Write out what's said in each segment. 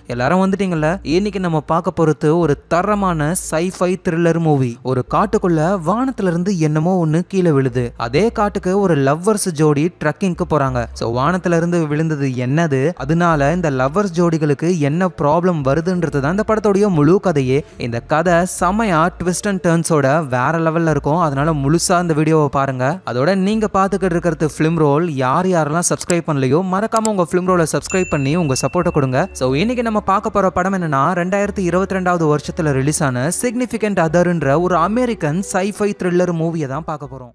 எல்லாரும் வந்துட்டீங்கல்ல. இன்னைக்கு நம்ம பார்க்க போறது ஒரு தரமான sci-fi thriller மூவி. ஒரு காட்டுக்குள்ள வானத்துல இருந்து என்னமோ ஒண்ணு கீழே விழுது. அதே காட்டுக்கு ஒரு லவ்வர்ஸ் ஜோடி ட்ரக்கிங்க்கு போறாங்க. சோ வானத்துல இருந்து விழுந்தது என்னது, அதனால இந்த லவ்வர்ஸ் ஜோடிகளுக்கு என்ன ப்ராப்ளம் வருதுன்றது தான் இந்த படத்தோட முழு கதையே. இந்த கதை செமையா ட்விஸ்ட் அண்ட் டர்ன்ஸோட வேற லெவல்ல இருக்கும். அதனால முழுசா இந்த வீடியோவை பாருங்க. அதோட நீங்க பாத்துக்கிட்டு இருக்கிறது ஃபிலிம் ரோல். யாரெல்லாம் சப்ஸ்கிரைப் பண்ணலையோ மறக்காம உங்க ஃபிலிம் ரோலை சப்ஸ்கிரைப் பண்ணி உங்க சப்போர்ட்டை கொடுங்க. சோ இன்னைக்கு நம்ம பார்க்க போற படம் என்னன்னா 2022வது வருஷத்துல ரிலீஸ் ஆன சிக்னிஃபிகண்ட் அதர்ன்ற ஒரு அமெரிக்கன் sci-fi thriller மூவியை தான் பார்க்க போறோம்.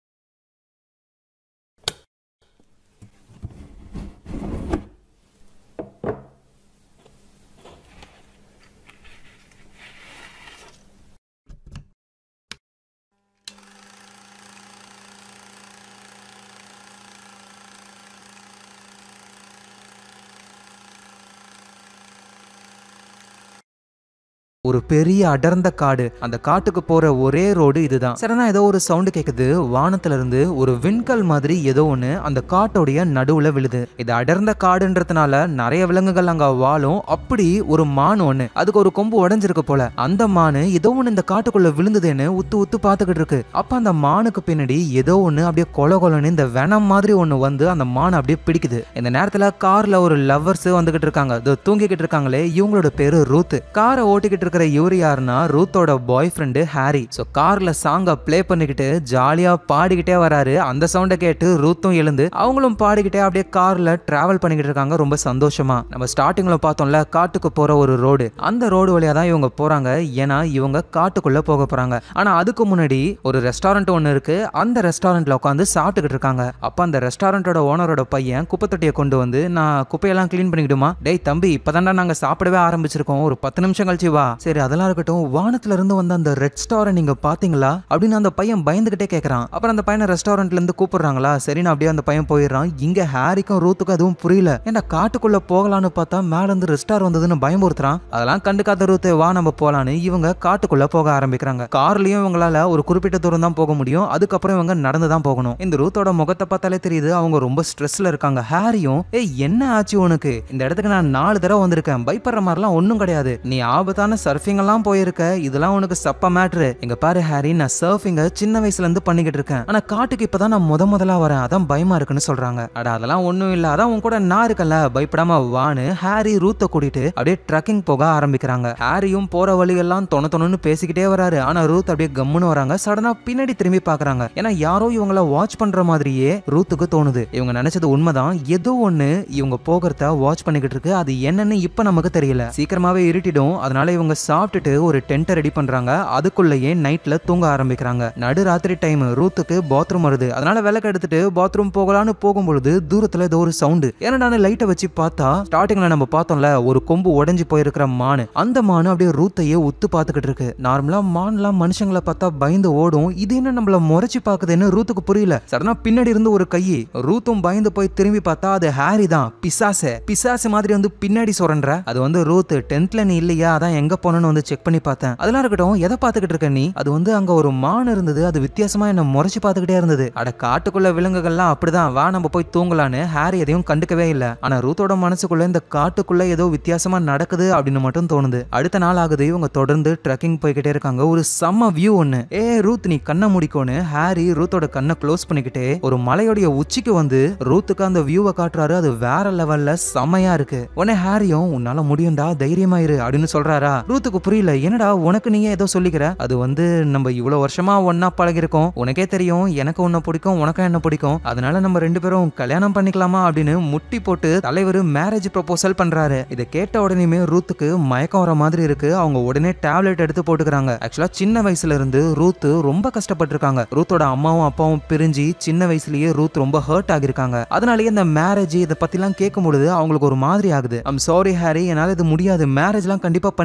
ஒரு பெரிய அடர்ந்த காடு. அந்த காட்டுக்கு போற ஒரே ரோடு இதுதான். சரினா ஏதோ ஒரு சவுண்ட் கேக்குது. வானத்துல இருந்து ஒரு விண்கல் மாதிரி ஏதோ ஒண்ணு அந்த காட்டோடைய நடுவுல விழுது. இது அடர்ந்த காடுன்றதுனால நிறைய விலங்குகள் அங்க வாழும். அப்படி ஒரு மான் ஒண்ணு, அதுக்கு ஒரு கொம்பு உடைஞ்சிருக்கு போல. அந்த மானு ஏதோ ஒண்ணு இந்த காட்டுக்குள்ள விழுந்ததுன்னு உத்து உத்து பாத்துக்கிட்டு இருக்கு. அப்ப அந்த மானுக்கு பின்னாடி ஏதோ ஒண்ணு அப்படியே கொலன்னு இந்த வெனம் மாதிரி ஒண்ணு வந்து அந்த மானை அப்படியே பிடிக்குது. இந்த நேரத்துல கார்ல ஒரு லவ்வர்ஸ் வந்துகிட்டு இருக்காங்க. தூங்கிக்கிட்டு இருக்காங்களே, இவங்களோட பேரு ரூத். காரை ஓட்டிக்கிட்டு இருக்கிற இவரு யாருன்னா ரூத்தோட பாய் ஃப்ரெண்டு ஹாரி. சோ கார்ல சாங்க ப்ளே பண்ணிக்கிட்டு ஜாலியா பாடிக்கிட்டே வராரு. அந்த சவுண்டை கேட்டு ரூத்தும் எழுந்து அவங்களும் பாடிக்கிட்டே அப்படியே கார்ல டிராவல் பண்ணிக்கிட்டு இருக்காங்க ரொம்ப சந்தோஷமா. நம்ம ஸ்டார்டிங்ல பார்த்தோம்ல காட்டுக்கு போற ஒரு ரோடு, அந்த ரோடு வழியா தான் இவங்க போறாங்க. ஏன்னா இவங்க காட்டுக்குள்ள போக போறாங்க. ஆனா அதுக்கு முன்னாடி ஒரு ரெஸ்டாரண்ட் ஒண்ணு இருக்கு. அந்த ரெஸ்டாரண்ட்ல உட்காந்து சாப்பிட்டுக்கிட்டு இருக்காங்க. அப்ப அந்த ரெஸ்டாரண்டோட ஓனரோட பையன் குப்பை தொட்டியை கொண்டு வந்து, நான் குப்பையெல்லாம் கிளீன் பண்ணிக்கிடுமா? டேய் தம்பி, இப்பதான்டா நாங்க சாப்பிடவே ஆரம்பிச்சிருக்கோம், ஒரு 10 நிமிஷம் கழிச்சு வா. சரி அதெல்லாம் இருக்கட்டும், வானத்துல இருந்து வந்த அந்த ரெட் ஸ்டாரை நீங்க பாத்தீங்களா அப்படின்னு அந்த பையன் பயந்துகிட்டே கேக்குறான். அப்புறம் அந்த பையனை ரெஸ்டாரண்ட்ல இருந்து கூப்பிடுறாங்களா. சரின்னு அப்படியே அந்த பையன் போயிடுறான். இங்க ஹாரிக்கும் ரூத்துக்கும் எதுவும் புரியல. ஏன்னா காட்டுக்குள்ள போகலான்னு பார்த்தா மேல இருந்து ரெட் ஸ்டார் வந்ததுன்னு பயமுறுத்துறான். அதெல்லாம் கண்டுக்காத ரூத்து, வா நம்ம போலான்னு இவங்க காட்டுக்குள்ள போக ஆரம்பிக்கிறாங்க. கார்லயும் இவங்களால ஒரு குறிப்பிட்ட தூரம் தான் போக முடியும். அதுக்கப்புறம் இவங்க நடந்து தான் போகணும். இந்த ரூத்தோட முகத்தை பார்த்தாலே தெரியுது அவங்க ரொம்ப ஸ்ட்ரெஸ்ல இருக்காங்க. ஹாரியும், ஏய் என்ன ஆச்சு உனக்கு? இந்த இடத்துக்கு நான் 4 தடவை வந்திருக்கேன், பயப்படுற மாதிரிலாம் ஒன்னும் கிடையாது. நீ ஆபத்தான சர்ஃபிங் எல்லாம் போயிருக்க, இதெல்லாம் உனக்கு சப்ப மேட்ரு. எங்க பாரு ஹாரி, நான் சர்ஃபிங்க சின்ன வயசுல இருந்து பண்ணிக்கிட்டு இருக்கேன். ஆனா காட்டுக்கு இப்பதான் நான் முதலா வரேன், அதான் பயமா இருக்குன்னு சொல்றாங்க. அட அதெல்லாம் ஒண்ணும் இல்ல, அதான் உன் கூட நான் இருக்கல, பயப்படாம வான்னு ஹாரி ரூத்தை கூட்டிட்டு அப்படியே ட்ரக்கிங் போக ஆரம்பிக்கிறாங்க. ஹாரியும் போற வழியெல்லாம் தொணன்னு பேசிக்கிட்டே வராரு. ஆனா ரூத் அப்படியே கம்முன்னு வராங்க. சடனா பின்னாடி திரும்பி பாக்குறாங்க. ஏன்னா யாரோ இவங்கள வாட்ச் பண்ற மாதிரியே ரூத்துக்கு தோணுது. இவங்க நினைச்சது உண்மைதான், ஏதோ ஒண்ணு இவங்க போகிறத வாட்ச் பண்ணிக்கிட்டு இருக்கு. அது என்னன்னு இப்ப நமக்கு தெரியல. சீக்கிரமாவே இருட்டிடும். அதனால இவங்க சாப்பிட்டுட்டு ஒரு டென்ட் ரெடி பண்றாங்க. அதுக்குள்ளேயே நைட்ல தூங்க ஆரம்பிக்கிறாங்க. நடு ராத்திரி டைம். ரூத்துக்கு பாத்ரூம் வருது. அதனால விளக்கு எடுத்துட்டு பாத்ரூம் போகலான்னு போகும்பொழுது தூரத்துல ஏதோ ஒரு சவுண்ட். ஏன்னா லைட்டை வச்சு பார்த்தா ஸ்டார்டிங்ல நம்ம பார்த்தோம்ல ஒரு கொம்பு உடைஞ்சு போயிருக்கிற மானு, அந்த மானு அப்படியே ரூத்தையே உத்து பார்த்துக்கிட்டு இருக்கு. நார்மலா மான்லாம் மனுஷங்களை பார்த்தா பயந்து ஓடும். இது என்ன நம்மள முறைச்சு பாக்குதுன்னு ரூத்துக்கு புரியல. சடனா பின்னாடி இருந்து ஒரு கை. ரூத்தும் பயந்து போய் திரும்பி பார்த்தா அது ஹாரி தான். பிசாசு மாதிரி வந்து பின்னாடி சொல்ற. அது வந்து ரூத், டென்த்ல நீ இல்லையா, அதான் எங்க போனன்னு வந்து செக் பண்ணி பார்த்தேன். அதெல்லாம் இருக்கட்டும், எதை பார்த்துக்கிட்டு இருக்க நீ? அது வந்து அங்க ஒரு மான் இருந்தது, அது வித்தியாசமா என்ன முறைச்சு பார்த்துக்கிட்டே இருந்தது. அட காட்டுக்குள்ள விலங்குகள்லாம் அப்படிதான், வா நம்ம போய் தூங்கலான்னு ஹாரி எதையும் கண்டுக்கவே இல்ல. ஆனா ரூத்தோட மனசுக்குள்ள இந்த காட்டுக்குள்ள ஏதோ வித்தியாசமா நடக்குது அப்படின்னு மட்டும் தோணுது. அடுத்த நாள் ஆகுது. இவங்க தொடர்ந்து ட்ரெக்கிங் போய்கிட்டே இருக்காங்க. ஒரு செம்ம வியூ ஒண்ணு. ரூத் நீ கண்ணை முடிக்கோன்னு ஹாரி ரூத்தோட கண்ணை க்ளோஸ் பண்ணிக்கிட்டே ஒரு மலையோடைய உச்சிக்கு வந்து ரூத்துக்கு அந்த வியூவை காட்டுறாரு. அது வேற லெவல்ல செமையா இருக்கு. உடனே ஹாரியும், உன்னால முடியும்டா, தைரியமாயிரு அப்படின்னு சொல்றாரா. ரூத்துக்கு புரியல. என்னடா உனக்கு நீயே ஏதோ சொல்லிக்கிற? அது வந்து நம்ம இவ்வளவு வருஷமா ஒன்னா பழகிருக்கோம், உனக்கே தெரியும் எனக்கு உன்னை பிடிக்கும், உனக்கும் என்ன பிடிக்கும், அதனால நம்ம 2 பேரும் கல்யாணம் பண்ணிக்கலாமா அப்படின்னு முட்டி போட்டு தலைவர் மேரேஜ் ப்ரொபோசல் பண்றாரு. இதை கேட்ட உடனே ரூத்துக்கு மயக்கம் வர மாதிரி இருக்கு. அவங்க உடனே டேப்லெட் எடுத்து போட்டுக்கிறாங்க. ஆக்சுவலா சின்ன வயசுல இருந்து ரூத் ரொம்ப கஷ்டப்பட்டிருக்காங்க. ரூத்தோட அம்மாவும் அப்பாவும் பிரிஞ்சு சின்ன வயசுலயே ரூத் ரொம்ப ஹர்ட் ஆகிருக்காங்க. அதனாலேயே இந்த மேரேஜ் இதை பத்தி எல்லாம் கேட்கும் பொழுது அவங்களுக்கு ஒரு மாதிரி ஆகுது. ஐம் சாரி ஹாரி, என்னால இது முடியாது, மேரேஜ் எல்லாம் கண்டிப்பா பண்ணிக்கவே முடியாது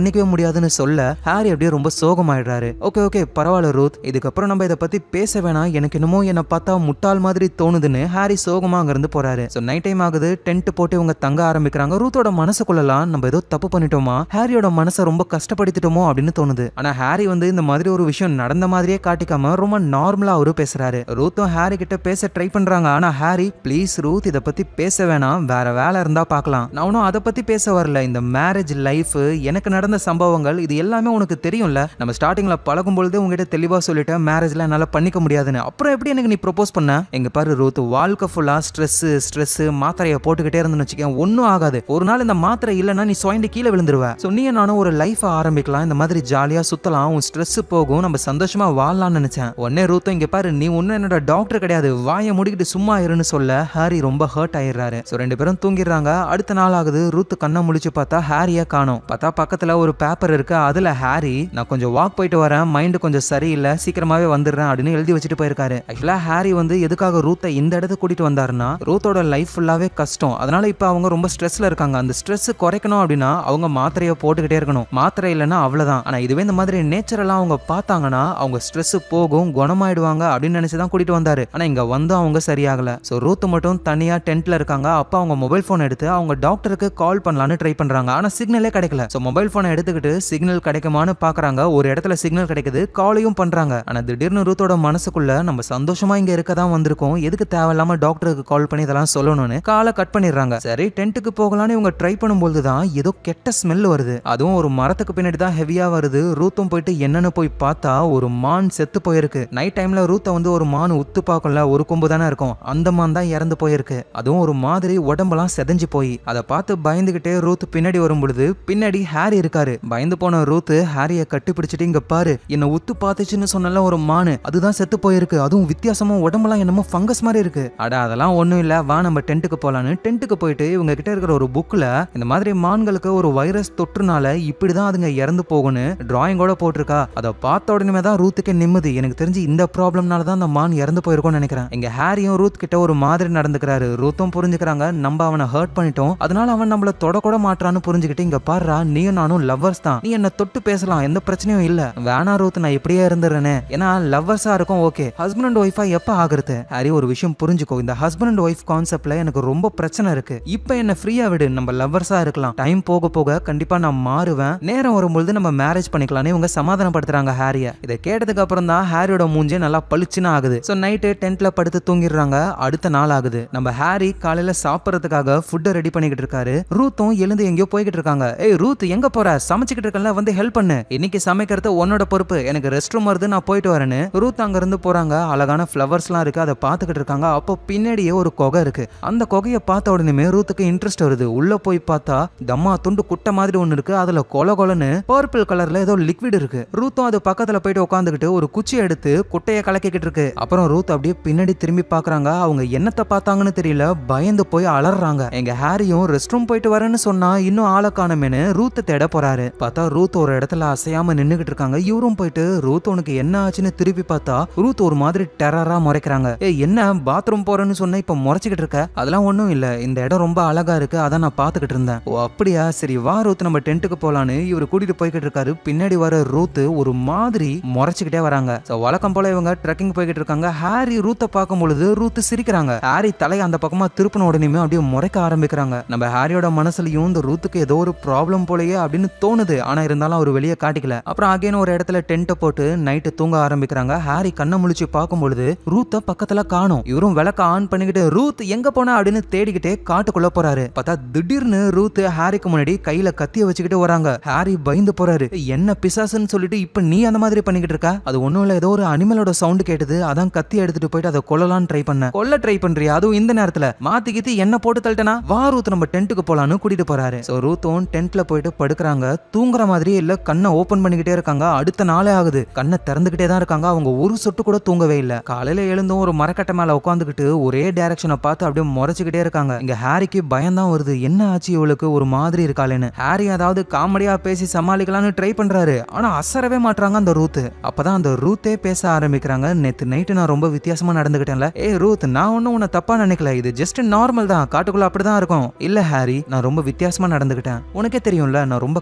முடியாதுன்னு சொல்ல ஹாரி அப்படியே ரொம்ப சோகமாயிடுறாரு. ஓகே ஓகே பரவாயில்ல ரூத், இதுக்கப்புறம் நம்ம இதை பத்தி பேச வேணாம், எனக்கு என்னமோ என்ன பார்த்தா முட்டாள் மாதிரி தோணுதுன்னு ஹாரி சோகமா அங்க இருந்து போறாரு. சோ நைட் டைம் ஆகுது, டென்ட் போட்டு இவங்க தங்க ஆரம்பிக்கிறாங்க. ரூத்தோட மனசுக்குள்ளலாம் நம்ம ஏதோ தப்பு பண்ணிட்டோமா, ஹாரியோட மனசை ரொம்ப கஷ்டப்படுத்திட்டோமோ அப்படின்னு தோணுது. ஆனா ஹாரி வந்து இந்த மாதிரி ஒரு விஷயம் நடந்த மாதிரியே காட்டிக்காம ரொம்ப நார்மலா அவரு பேசுறாரு. ரூத்தும் ஹாரி கிட்ட பேச ட்ரை பண்றாங்க. ஆனா ஹாரி ப்ளீஸ் ரூத் இதை பத்தி பேச வேணாம், வேற வேலை இருந்தா பார்க்கலாம், நான் ஒன்னும் அதை பத்தி பேச வரல, இந்த மேரேஜ் லைஃப் எனக்கு நடந்த சம்பவங்கள் இது எல்லாமே உனக்கு தெரியும்ல, நம்ம ஸ்டார்டிங்ல பழகும் பொழுது உங்ககிட்ட தெளிவா சொல்லிட்டேன் மேரேஜ்ல என்னால பண்ணிக்க முடியாதுன்னு, அப்புறம் எப்படி எனக்கு நீ ப்ரொபோஸ் பண்ண? எங்க பாரு ரூத், வாழ்க்கை ஃபுல்லா ஸ்ட்ரெஸ் மாத்திரையை போட்டுக்கிட்டே இருந்துன்னு வச்சுக்கேன், ஒன்னும் ஆகாது, ஒரு நாள் இந்த மாத்திரை இல்லைன்னா நீ சுயண்டு கீழே விழுந்துருவ. சோ நீ நானும் ஒரு லைஃப் ஆரம்பிக்கலாம், இந்த மாதிரி ஜாலியா சுத்தலாம், உன் ஸ்ட்ரெஸ் போகும், நம்ம சந்தோஷமா வாழலாம்னு நினைச்சேன். உடனே ரூத்தும் இங்க பாரு நீ ஒன்னும் என்னோட டாக்டர் கிடையாது, வாயை முடிக்கிட்டு சும்மா இருன்னு சொல்ல ஹாரி ரொம்ப ஹர்ட் ஆயிடுறாரு. சோ ரெண்டு பேரும் தூங்கிடுறாங்க. அடுத்த நாள் ஆகுது, ரூத் கண்ணை முழிச்சு பார்த்தா ஹாரிய காணோம். பார்த்தா பக்கத்துல ஒரு பேப்பர் இருக்கு, அதுல ஹாரி நான் கொஞ்சம் வாக் போயிட்டு வரேன், மைண்ட் கொஞ்சம் சரியில்லை, சீக்கிரமாவே வந்துடுறேன் அப்படின்னு எழுதி வச்சுட்டு போயிருக்காரு. ஆக்சுவலா ஹாரி வந்து எதுக்காக ரூத்தை இந்த இடத்துக்கு கூட்டிட்டு வந்தாருன்னா, ரூத்தோட லைஃப் ஃபுல்லாவே கஷ்டம், அதனால இப்ப அவங்க ரொம்ப ஸ்ட்ரெஸ்ல இருக்காங்க, அந்த ஸ்ட்ரெஸ் குறைக்கணும் அப்படின்னா அவங்க மாத்திரையை போட்டுக்கிட்டே இருக்கணும், மாத்திரை இல்லைன்னா அவ்வளவுதான். ஆனா இதுவே இந்த மாதிரி நேச்சுரலா அவங்க பார்த்தாங்கன்னா அவங்க ஸ்ட்ரெஸ் போகும், குணமாயிடுவாங்க அப்படின்னு நினைச்சுதான் கூட்டிட்டு வந்தாரு. ஆனா இங்க வந்து அவங்க சரியாகல. சோ ரூத் மட்டும் தனியா டென்ட்ல இருக்காங்க. அப்ப அவங்க மொபைல் போன் எடுத்து அவங்க டாக்டருக்கு கால் பண்ணலான்னு ட்ரை பண்றாங்க. ஆனா சிக்னலே கிடைக்கல. சோ மொபைல் போனை எடுத்துக்கிட்டு சிக்னல் கிடைக்குமான்னு பாக்குறாங்க. ஒரு இடத்துல சிக்னல் கிடைக்குது, காலையும் பண்றாங்க. ஆனா திடீர்னு ரூத்தோட மனசுக்குள்ள நம்ம சந்தோஷமா இங்க இருக்கதான் வந்திருக்கோம், எதுக்கு தேவையில்லாம டாக்டருக்கு கால் பண்ணி இதெல்லாம் சொல்லணும்னு காலை கட் பண்ணிடுறாங்க. சரி டென்ட்டுக்கு போகலான்னு இவங்க ட்ரை பண்ணும்போது தான் ஏதோ கெட்ட ஸ்மெல் வருது. அதுவும் ஒரு மரத்துக்கு பின்னாடி தான் ஹெவியா வருது. ரூத்தும் போயிட்டு என்னன்னு போய் பார்த்தா ஒரு மான் செத்து போயிருக்கு. நைட் டைம்ல ரூத்தை வந்து ஒரு மான் உத்து பார்க்கல, ஒரு கொம்பு தானே இருக்கும், அந்த மான் தான் இறந்து போயிருக்கு. அதுவும் ஒரு மாதிரி உடம்பெல்லாம் செதஞ்சு போய் அதை பார்த்து பயந்துகிட்டே ரூத் பின்னாடி வரும் பொழுது பின்னாடி ஹாரி இருக்காரு. பயந்து போன ரூத் ஹாரியை கட்டி பிடிச்சிட்டு இங்க பாரு என்ன உத்து பார்த்துச்சுன்னு சொன்னல ஒரு மானு, அதுதான் செத்து போயிருக்கு, அதுவும் வித்தியாசமா உடம்பெல்லாம் என்னமோ ஃபங்கஸ் மாதிரி இருக்கு. அட அதெல்லாம் ஒண்ணும் இல்ல, வா நம்ம டென்ட்டுக்கு போலான்னு டென்ட்டுக்கு போயிட்டு இவங்க கிட்ட இருக்கிற ஒரு புக்ல இந்த மாதிரி மான்களுக்கு ஒரு வைரஸ் தொற்றுனால இப்படிதான் அதுங்க இறந்து போகும்னு டிராயிங்கோட போட்டிருக்கா. அதை பார்த்த உடனே தான் ரூத்துக்கு நிம்மதி. எனக்கு தெரிஞ்சு இந்த ப்ராப்ளம்னால தான் அந்த மான் இறந்து போயிருக்கும்னு நினைக்கிறேன். இங்க ஹாரியும் ரூத் கிட்ட ஒரு மாதிரி நடந்துக்கிறாரு. ரூத்தும் புரிஞ்சுக்கிறாங்க நம்ம அவனை ஹர்ட் பண்ணிட்டோம், அதனால அவன் நம்மள தொடக்கூட மாட்டான்னு புரிஞ்சுக்கிட்டு இங்க பாருடா நீயும் நானும் லவ்வர்ஸ் தான், நீ என்ன தொட்டு பேசலாம், எந்த பிரச்சனையும் இல்ல, வேணா ரூத் நான் இப்படியே இருந்துறேனே, ஏன்னா லவ்வர்ஸா இருக்கும் ஓகே, ஹஸ்பண்ட் அண்ட் ஒய்ஃபா எப்ப ஆகுறது? ஹாரி ஒரு விஷயம் புரிஞ்சுக்கோ, இந்த ஹஸ்பண்ட் அண்ட் ஒய்ஃப் கான்செப்ட்ல எனக்கு ரொம்ப பிரச்சனை இருக்கு, இப்ப என்ன ஃப்ரீயா விடு, நம்ம லவ்வர்ஸா இருக்கலாம், டைம் போக போக கண்டிப்பா நான் மாறுவேன், நேரம் வரும்பொழுது நம்ம மேரேஜ் பண்ணிக்கலாம்னு இவங்க சமாதானப்படுத்துறாங்க ஹாரிய. இதை கேட்டதுக்கு அப்புறம் தான் ஹாரியோட மூஞ்சே நல்லா பளிச்சுன்னு ஆகுது. சோ நைட்டு டென்ட்ல படுத்து தூங்கிடுறாங்க. அடுத்த நாள் ஆகுது. நம்ம ஹாரி காலையில சாப்பிடறதுக்காக ஃபுட்டை ரெடி பண்ணிக்கிட்டு இருக்காரு. ரூத்தும் எழுந்து எங்கேயோ போய்கிட்டு இருக்காங்க. ஏய் ரூத் எங்க போற, சமைச்சுக்கிட்டு இருக்கல, வந்து ஹெல்ப் பண்ணு, இன்னைக்கு சமைக்கிறது உன்னோட பொறுப்பு, எனக்கு ரெஸ்ட் ரூம் வருது நான் போயிட்டு வரேன்னு ரூத் அங்க இருந்து போறாங்க. அழகான ஃப்ளவர்ஸ்லாம் இருக்கு, அதை பார்த்துக்கிட்டு இருக்காங்க. அப்போ பின்னாடியே ஒரு குகை இருக்கு. அந்த குகையை பார்த்த உடனே ரூத்துக்கு இன்ட்ரெஸ்ட் வருது. உள்ள போய் பார்த்தா தம்மா துண்டு குட்டை மாதிரி ஒண்ணு இருக்கு, அதுல கொலன்னு பர்பிள் கலர்ல ஏதோ லிக்விட் இருக்கு. ரூத்தும் அது பக்கத்துல போயிட்டு உட்காந்துக்கிட்டு ஒரு குச்சி எடுத்து குட்டையை கலக்கிக்கிட்டு இருக்கு. அப்புறம் ரூத் அப்படியே பின்னாடி திரும்பி பாக்குறாங்க. அவங்க என்னத்தை பார்த்தாங்கன்னு தெரியல, பயந்து போய் அலறாங்க. எங்க ஹாரியும் ரெஸ்ட் ரூம் போயிட்டு வரேன்னு சொன்னா இன்னும் ஆளை காணமேன்னு ரூத்தை தேட போறாரு. பார்த்தா ரூத் ஒரு இடத்துல அசையாம நின்னுகிட்டு இருக்காங்க. இவரும் போயிட்டு ரூத் உனக்கு என்ன ஆச்சுன்னு திருப்பி பார்த்தா ரூத் ஒரு மாதிரி டெரரா முறைக்கிறாங்க. என்ன பாத்ரூம் போறேன்னு சொன்ன இப்ப முறைச்சுக்கிட்டு இருக்க? அதெல்லாம் ஒண்ணும் இல்ல, இந்த இடம் ரொம்ப அழகா இருக்கு, அதான் நான் பாத்துக்கிட்டு இருந்தேன். ஓ அப்படியா, சரி வா ரூத் நம்ம டென்ட்டுக்கு போலான்னு இவர் கூட்டிட்டு போய்கிட்டு இருக்காரு. பின்னாடி வர ரூத் ஒரு மாதிரி முறைச்சுக்கிட்டே வராங்க. வழக்கம் போல இவங்க ட்ரெக்கிங் போய்கிட்டு இருக்காங்க. ஹாரி ரூத்தை பார்க்கும் பொழுது ரூத் சிரிக்கிறாங்க. ஹாரி தலையை அந்த பக்கமா திருப்பின உடனே அப்படியே முறைக்க ஆரம்பிக்கிறாங்க. நம்ம ஹாரியோட மனசுலயும் இந்த ரூத்துக்கு ஏதோ ஒரு ப்ராப்ளம் போலயே அப்படின்னு தோணுது. ஆனா இருந்தாலும் அவர் வெளியே காட்டிக்கல. அப்புறம் அகைன் ஒரு இடத்துல டென்ட்டை போட்டு நைட்டு தூங்க ஆரம்பிக்கிறாங்க. ஹாரி கண்ணை முழிச்சு பார்க்கும் பொழுது ரூத்தை பக்கத்துல காணோம். இவரும் விளக்க ஆன் பண்ணிக்கிட்டு ரூத் எங்க போனா அப்படின்னு தேடிக்கிட்டே காட்டுக்குள்ள போறாரு. பார்த்தா திடீர்னு ரூத் ஹாரிக்கு முன்னாடி கையில கத்திய வச்சுக்கிட்டு வராங்க. ஹாரி பயந்து போறாரு. என்ன பிசாசுன்னு சொல்லிட்டு இப்ப நீ அந்த மாதிரி பண்ணிக்கிட்டு இருக்க? அது ஒண்ணும் இல்ல, ஏதோ ஒரு அனிமலோட சவுண்ட் கேட்டது, அதான் கத்தி எடுத்துட்டு போயிட்டு அதை கொல்லலான்னு ட்ரை பண்ண. கொல்ல ட்ரை பண்றியா? அதுவும் இந்த நேரத்துல மாத்திக்கிட்டு என்ன போட்டு தள்ளிட்டனா? வா ரூத் நம்ம டென்ட்டுக்கு போலான்னு கூட்டிட்டு போறாரு. சோ ரூத்தும் டென்ட்ல போயிட்டு படுக்கிறாங்க. தூங்குற மாதிரியே இல்ல, கண்ணை ஓபன் பண்ணிக்கிட்டே இருக்காங்க. அடுத்த நாளே ஆகுது, கண்ணை திறந்துகிட்டே தான் இருக்காங்க. அவங்க ஒரு சொட்டு கூட தூங்கவே இல்ல. காலையில எழுந்தும் ஒரு மரக்கட்டை மேல உட்காந்துக்கிட்டு ஒரே டைரக்ஷனை பார்த்து அப்படியே முறைச்சுக்கிட்டே இருக்காங்க. இங்க ஹாரிக்கு பயம்தான் வருது, என்ன ஆச்சு இவளுக்கு ஒரு மாதிரி இருக்காளேன்னு. ஹாரி அதாவது காமெடியா பேசி சமாளிக்கலாம்னு ட்ரை பண்றாரு. ஆனா அசரவே மாட்டாங்க அந்த ரூத். அப்பதான் அந்த ரூத்தே பேச ஆரம்பிக்கிறாங்க. நேத்து நைட்டு நான் ரொம்ப வித்தியாசமா நடந்துகிட்டேன்ல. ஏ ரூத், நான் ஒன்னும் உன்னை தப்பா நினைக்கல, இது ஜஸ்ட் நார்மல் தான், காட்டுக்குள்ள அப்படிதான் இருக்கும். இல்ல ஹாரி, நான் ரொம்ப வித்தியாசமா நடந்துகிட்டேன், உனக்கே தெரியும்ல நான் ரொம்ப கஷ்டப்பட்ட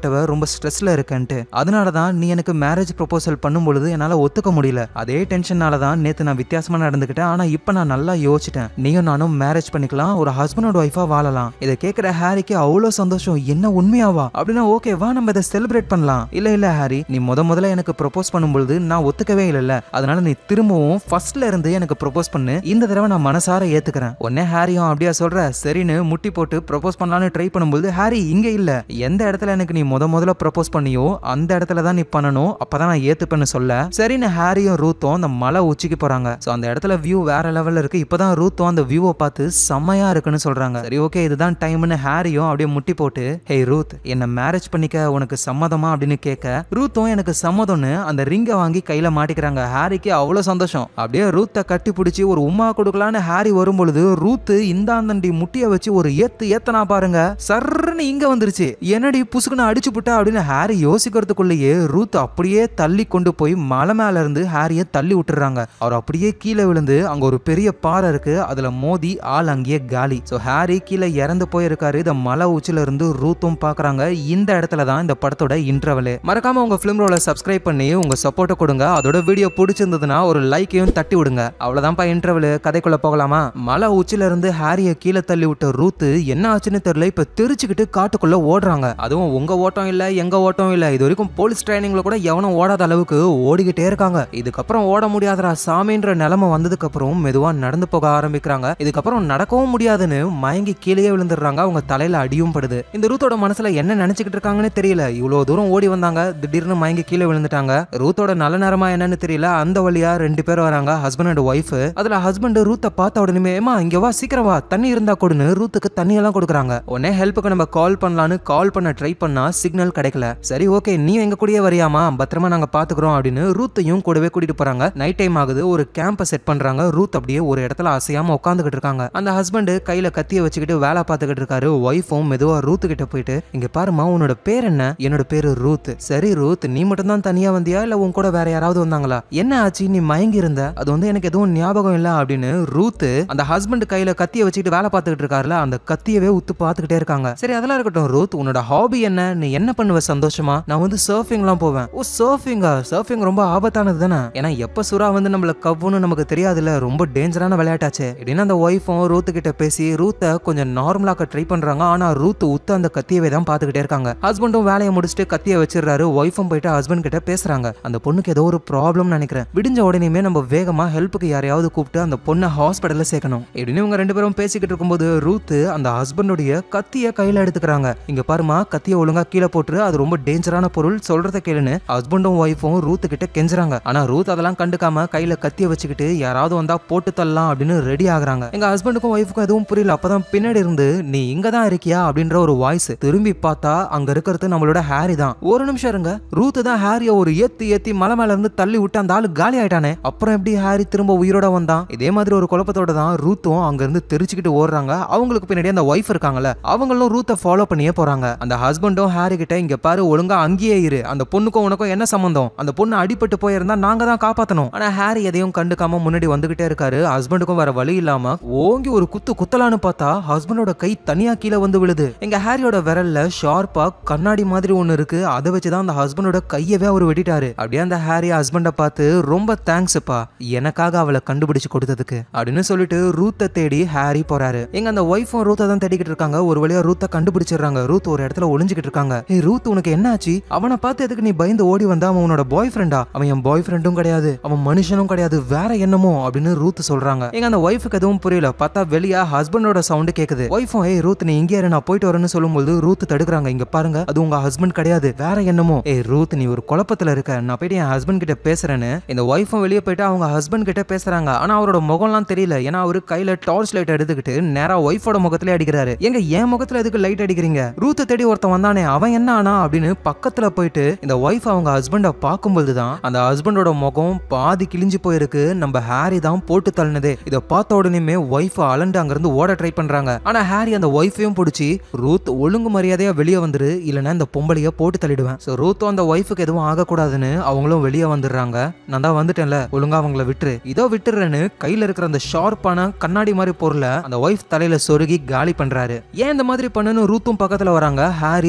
தடவை ரொம்ப ஸ்ட்ரெஸ்ல இருக்கேன்ட்டு. அதனாலதான் நீ எனக்கு மேரேஜ் ப்ரொபோசல் பண்ணும் பொழுது என்னால ஒத்துக்க முடியல. அதே டென்ஷனால தான் நேத்து நான் வித்தியாசமா நடந்துக்கிட்டேன். ஆனா இப்ப நான் நல்லா யோசிச்சிட்டேன். நீயும் நானும் மேரேஜ் பண்ணிக்கலாம், ஒரு ஹஸ்பண்ட் அண்ட் ஒய்ஃபா வாழலாம். இதை கேட்கிற ஹாரிக்கு அவ்வளவு சந்தோஷம். என்ன உண்மையாவா அப்படின்னா ஓகே வா நம்ம இதை செலிப்ரேட் பண்ணலாம். இல்ல ஹாரி, நீ முதல்ல எனக்கு ப்ரொபோஸ் பண்ணும்பொழுது நான் ஒத்துக்கவே இல்ல. அதனால நீ திரும்பவும் ஃபர்ஸ்ட்ல இருந்து எனக்கு ப்ரொபோஸ் பண்ணு. இந்த தடவை நான் மனசார ஏத்துக்கிறேன். உடனே ஹாரியும் அப்படியா சொல்ற சரின்னு முட்டி போட்டு ப்ரொபோஸ் பண்ணலான்னு ட்ரை பண்ணும்போது ஹாரி இங்க இல்ல, எந்த இடத்துல எனக்கு நீ முதல்ல ப்ரொபோஸ் பண்ணியோ அந்த இடத்துல தான் நீ பண்ணணும், அப்பதான் நான் ஏத்துப்பேன்னு சொல்ல சரின்னு ஹாரியும் ரூத்தும் அந்த மலை உச்சிக்கு போறாங்க. சோ அந்த இடத்துல வியூ வேற லெவல்ல இருக்கு. இப்பதான் ரூத்தும் அந்த வியூவை பார்த்து செம்மையா இருக்குன்னு சொல்றாங்க. சரி ஓகே இதுதான் டைம்னு ஹாரியும் அப்படியே முட்டி போட்டு ஹே ரூத் என்ன மேரேஜ் பண்ணிக்க உனக்கு சம்மதமா அப்படின்னு கேட்க ரூத்தும் எனக்கு சம்மதம்னு அந்த ரிங்கை வாங்கி கையில மாட்டிக்கிறாங்க. ஹாரிக்கு அவ்வளவு சந்தோஷம். அப்படியே ரூத்தை கட்டி பிடிச்சி ஒரு உம்மா கொடுக்கலான்னு ஹாரி வரும்பொழுது ரூத்து இந்தாந்தண்டி முட்டிய வச்சு ஒரு ஏத்தனா பாருங்க, சர்ன்னு இங்க வந்துருச்சு. என்னடி புசுக்குன்னு அடிச்சு புட்டா அப்படின்னு ஹாரி யோசிக்கிறதுக்குள்ளேயே ரூத் அப்படியே தள்ளி கொண்டு போய் மலை மேல இருந்து ஹாரிய தள்ளி விட்டுறாங்க. அவர் அப்படியே கீழே விழுந்து அங்க ஒரு பெரிய பாறை இருக்கு, அதுல மோதி ஆள் அங்கேயே காலி. சோ ஹாரி கீழே இறந்து போயிருக்காரு. இத மலை உச்சில இருந்து ரூத்தும் பாக்குறாங்க. இந்த இடத்துல தான் இந்த படத்தோட இன்டர்வல். மறக்காம உங்க ஃபிலிம் ரோல சப்ஸ்கிரைப் பண்ணி உங்க சப்போர்ட் கொடுங்க. அதோட வீடியோ பிடிச்சிருந்ததுன்னா ஒரு லைக்கையும் தட்டி விடுங்க. அவ்வளவுதான்ப்பா இன்டர்வல். கதைக்குள்ள போகலாமா? மலை உச்சில இருந்து ஹாரிய கீழே தள்ளி விட்ட ரூத் என்ன ஆச்சுன்னு தெரியல, இப்ப தெரிச்சுக்கிட்டு காட்டுக்குள்ள ஓடுறாங்க. அதுவும் உங்க ஓட்டம் இல்ல எங்க ஓட்டம் இல்ல, இது வரைக்கும் போலீஸ் ட்ரைனிங்ல கூட எவனும் ஓடாத அளவுக்கு ஓடிக்கிட்டே இருக்காங்க. இதுக்கப்புறம் ஓட முடியாதரா சாமின்ற நிலைமை வந்ததுக்கு அப்புறம் மெதுவா நடந்து போக ஆரம்பிக்கிறாங்க. இதுக்கப்புறம் நடக்கவும் முடியாதுன்னு மயங்கி கீழே விழுந்துடுறாங்க. அவங்க தலையில அடியும் படுது. இந்த ரூத்தோட மனசுல என்ன நினைச்சுக்கிட்டு இருக்காங்கன்னு தெரியல. இவ்வளவு தூரம் ஓடி வந்தாங்க, திடீர்னு மயங்கி கீழே விழுந்துட்டாங்க. ரூத்தோட நல்ல நேரமா என்னன்னு தெரியல. அந்த வழியா 2 பேர் வராங்க, ஹஸ்பண்ட் அண்ட் ஒய்ஃப். அதுல ஹஸ்பண்ட் ரூத்தை பார்த்த உடனே ஏமா இங்க வா சீக்கிரம் வா தண்ணி இருந்தா கொடுன்னு ரூத்துக்கு தண்ணி எல்லாம் கொடுக்குறாங்க. உடனே ஹெல்ப்புக்கு நம்ம கால் பண்ணலான்னு கால் பண்ண ட்ரை பண்ணா சிக்னல் கிடைக்கல. சரி ஓகே நீ எங்க கூடயே வரியாமா, பத்திரமா நாங்க பாத்துக்கிறோம் அப்படின்னு ரூத்தையும் கூடவே கூட்டிட்டு போறாங்க. நைட் டைம் ஆகுது. ஒரு கேம்ப செட் பண்றாங்க. ரூத் அப்படியே ஒரு இடத்துல அசையாம உட்காந்துக்கிட்டு இருக்காங்க. அந்த ஹஸ்பண்ட் கையில கத்திய வச்சுக்கிட்டு வேலை பார்த்துக்கிட்டு இருக்காரு. ஒய்ஃபும் மெதுவா ரூத் கிட்ட போயிட்டு இங்க பாருமா உன்னோட பேர் என்ன? என்னோட பேரு ரூத். சரி ரூத் நீ மட்டும் தான் தனியா வந்தியா இல்ல உன் கூட வேற யாராவது வந்தாங்களா? என்ன ஆச்சு நீ மயங்கி இருந்த? அது வந்து எனக்கு எதுவும் ஞாபகம் இல்ல அப்படின்னு ரூத் அந்த ஹஸ்பண்ட் கையில கத்திய வச்சுக்கிட்டு வேலை பார்த்துக்கிட்டு இருக்காருல, அந்த கத்தியவே உத்து பார்த்துக்கிட்டே இருக்காங்க. சரி அதெல்லாம் இருக்கட்டும் ரூத், உன்னோட ஹாபி என்ன? நீ என்ன பண்ணுவ சந்தோஷமா? நான் வந்து சர்ஃபிங்லாம் போவேன். ஓ சர்ஃபிங்கா? சர்ஃபிங் ரொம்ப ஆபத்தானது தானே? ஏன்னா எப்ப சுறா வந்து நம்மள கவ்வுன்னு நமக்கு தெரியாதுல்ல, ரொம்ப டேஞ்சரான விளையாட்டாச்சே அப்படின்னு அந்த ஒய்ஃபும் ரூத் கிட்ட பேசி ரூத்தை கொஞ்சம் நார்மலாக்க ட்ரை பண்றாங்க. ஆனா ரூத் உத்து அந்த கத்தியவே தான் பார்த்துக்கிட்டே இருக்காங்க. ஹஸ்பண்டும் வேலையை முடிச்சுட்டு கத்திய வச்சிடறாரு. ஒய்ஃபும் போயிட்டு ஹஸ்பண்ட் கிட்ட பேசுறாங்க. அந்த பொண்ணுக்கு ஏதோ ஒரு ப்ராப்ளம் நினைக்கிறேன், விடிஞ்ச உடனே நம்ம வேகமா ஹெல்ப்புக்கு யாரையாவது கூப்பிட்டு அந்த பொண்ணை ஹாஸ்பிட்டல்ல சேர்க்கணும் அப்படின்னு இவங்க 2 பேரும் பேசிக்கிட்டு இருக்கும்போது ரூத் அந்த ஹஸ்பண்டுடைய கத்திய கையில எடுத்துக்கிறாங்க. இங்க பாருமா கத்திய ஒழுங்கா கீழே போட்டு, அது ரொம்ப டேஞ்சரான பொருள், சொல்றத கேளுன்னு ஹஸ்பண்டும் ஒய்ஃபும் ரூத் கிட்ட கெஞ்சுறாங்க. ஆனா ரூத் அதெல்லாம் கண்டுக்காம கையில கத்திய வச்சுக்கிட்டு யாராவது வந்தா போட்டு தள்ளலாம் அப்படின்னு ரெடி ஆகுறாங்க. எங்க ஹஸ்பண்டுக்கும் ஒய்ஃபுக்கும் எதுவும் புரியல. அப்பதான் பின்னாடி இருந்து நீ இங்க தான் இருக்கியா அப்படின்ற ஒரு வாய்ஸ். திரும்பி பார்த்தா அங்க இருக்கிறது நம்மளோட ஹாரி தான். ஒரு நிமிஷம் இருங்க, ரூத் தான் ஹாரிய ஒரு ஏத்தி மலை மேல இருந்து தள்ளி விட்டு அந்த ஆளு காலி ஆயிட்டானே, அப்புறம் எப்படி ஹாரி திரும்ப உயிரோட வந்தான்? இதே மாதிரி ஒரு குழப்பத்தோட தான் ரூத்தும் அங்க இருந்து தெரிச்சுக்கிட்டு ஓடுறாங்க. அவங்களுக்கு பின்னாடி அந்த ஒய்ஃப் இருக்காங்கல்ல, அவங்களும் ரூத்தை ஃபாலோ பண்ணியே போறாங்க. அந்த ஹஸ்பண்டும் ஹாரி கிட்ட இங்க பாரு ஒழுங்கா அங்கேயே இரு, அந்த பொண்ணுக்கும் உனக்கும் என்ன சம்பந்தம்? அந்த பொண்ணு அடிபட்டு போயிருந்தா நாங்க தான் காப்பாத்தணும். ஆனா ஹாரி எதையும் கண்டுக்காம முன்னாடி வந்துகிட்டே இருக்காரு. ஹஸ்பண்டுக்கும் வேற வழி இல்லாம ஓங்கி ஒரு குத்தலான்னு பார்த்தா ஹஸ்பண்டோட கை தனியா கீழே வந்து விழுது. எங்க ஹாரியோட விரல்ல ஷார்ப்பா கண்ணாடி மாதிரி ஒண்ணு இருக்கு, அதை வச்சுதான் அந்த ஹஸ்பண்டோட கையவே அவர் வெட்டிட்டாரு. அப்படியே அந்த ஹாரி ஹஸ்பண்ட பார்த்து ரொம்ப தேங்க்ஸ்ப்பா எனக்காக அவளை கண்டுபிடிச்சு கொடுத்ததுக்கு அப்படின்னு சொல்லிட்டு ரூத்தை தேடி ஹாரி போறாரு. எங்க அந்த ஒய்ஃபும் ரூத்தை தான் தேடிக்கிட்டு இருக்காங்க. ஒரு வழியா ரூத்தை கண்டுபிடிச்சிடுறாங்க. ரூத் ஒரு இடத்துல ஒளிஞ்சுக்கிட்டு இருக்காங்க. ஏய் ரூத் உனக்கு என்ன ஆச்சு? அவனை பார்த்து எதுக்கு நீ பயந்து ஓடி வந்தா? அவன் உன்னோட பாய் ஃப்ரெண்டா? அவன் என் பாய் ஃப்ரெண்டும் கிடையாது, அவன் மனுஷனும் கிடையாது, வேற என்னமோ அப்படின்னு ரூத் சொல்றாங்க. எங்க அந்த ஒய்ஃபுக்கு எதுவும் புரியல. பார்த்தா வெளியா ஹஸ்பண்டோட சவுண்ட் கேக்குது. ஒய்ஃபும் ஏய் ரூத் நீ இங்கே இரு நான் போயிட்டு வரேன்னு சொல்லும்போது ரூத் தடுக்கிறாங்க. இங்க பாருங்க அது உங்க ஹஸ்பண்ட் கிடையாது, வேற என்னமோ. ஏய் ரூத் நீ ஒரு குழப்பத்துல இருக்க, நான் போயிட்டு என் ஹஸ்பண்ட் கிட்ட பேசுறேன்னு இந்த ஒய்ஃபும் வெளியே போயிட்டு அவங்க ஹஸ்பண்ட் கிட்ட பேசுறாங்க. ஆனா அவரோட முகம்லாம் தெரியல, ஏன்னா அவரு கையில டார்ச் லைட் எடுத்துக்கிட்டு நேரா ஒய்ஃபோட முகத்திலே அடிக்கிறாரு. எங்க என் முகத்துல எதுக்கு லைட் அடிக்கிறீங்க? ரூத்தை தேடி ஒருத்தன் வந்தானே அவன் என்ன ஆனா அப்படின்னு பக்கத்துல போயிட்டு இந்த ஒய்ஃப் அவங்க ஹஸ்பண்ட பார்க்கும்போது தான் அந்த ஹஸ்பண்டோட முகம் பாதி கிழிஞ்சு போயிருக்கு. நம்ம ஹாரி தான் போட்டு தள்ளினதே. இதை பார்த்த உடனே ஒய்ஃப் அலண்டு அங்கிருந்து ஓட ட்ரை பண்றாங்க. ஆனா ஹாரி அந்த ஒய்ஃபையும் பிடிச்சி ரூத் ஒழுங்கு மரியாதையா வெளியே வந்துரு, இல்லைன்னா இந்த பொம்பளைய போட்டு தள்ளிடுவேன். சோ ரூத்தும் அந்த ஒய்ஃபுக்கு எதுவும் ஆகக்கூடாதுன்னு அவங்களும் வெளியே வந்துடுறாங்க. நான் தான் வந்துட்டேன்ல ஒழுங்கா அவங்கள விட்டுரு, இதோ விட்டுறேன்னு கையில இருக்கிற அந்த ஷார்ப்பான கண்ணாடி மாதிரி பொருளை அந்த ஒய்ஃப் தலையில சொருகி காலி பண்றாரு. ஏன் இந்த மாதிரி பண்ணுன்னு ரூத்தும் பக்கத்துல வராங்க. ஹாரி ரூத்தை